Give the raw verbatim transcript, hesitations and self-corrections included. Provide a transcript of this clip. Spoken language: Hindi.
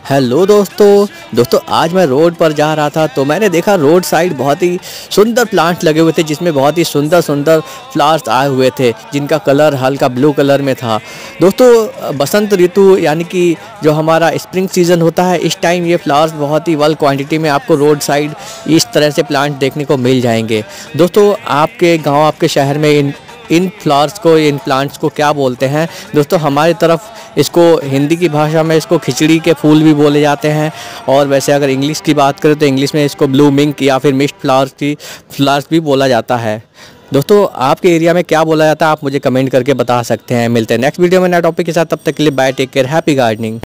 हेलो दोस्तों दोस्तों आज मैं रोड पर जा रहा था तो मैंने देखा रोड साइड बहुत ही सुंदर प्लांट लगे हुए थे जिसमें बहुत ही सुंदर सुंदर फ्लावर्स आए हुए थे जिनका कलर हल्का ब्लू कलर में था। दोस्तों बसंत ऋतु यानी कि जो हमारा स्प्रिंग सीज़न होता है इस टाइम ये फ्लावर्स बहुत ही वेल क्वांटिटी में आपको रोड साइड इस तरह से प्लांट देखने को मिल जाएंगे। दोस्तों आपके गाँव आपके शहर में इन इन फ्लावर्स को इन प्लांट्स को क्या बोलते हैं? दोस्तों हमारी तरफ इसको हिंदी की भाषा में इसको खिचड़ी के फूल भी बोले जाते हैं और वैसे अगर इंग्लिश की बात करें तो इंग्लिश में इसको ब्लू मिंक या फिर मिस्ट फ्लावर्स की फ्लावर्स भी बोला जाता है। दोस्तों आपके एरिया में क्या बोला जाता है आप मुझे कमेंट करके बता सकते हैं। मिलते हैं नेक्स्ट वीडियो में नए टॉपिक के साथ, तब तक के लिए bye, take care, happy gardening.